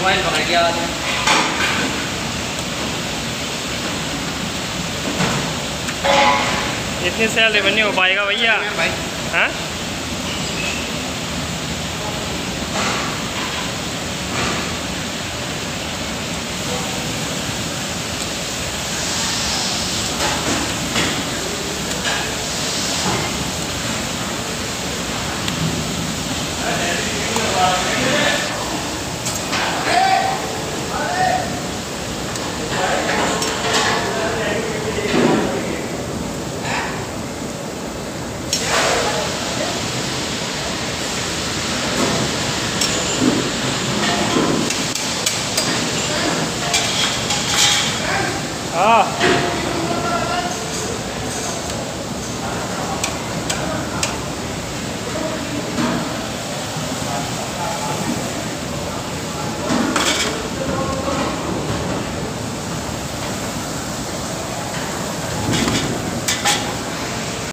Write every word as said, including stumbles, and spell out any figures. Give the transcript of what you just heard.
Mobile पकड़ गया आज। इतनी सैलरी में नहीं हो पाएगा भैया। हाँ हाँ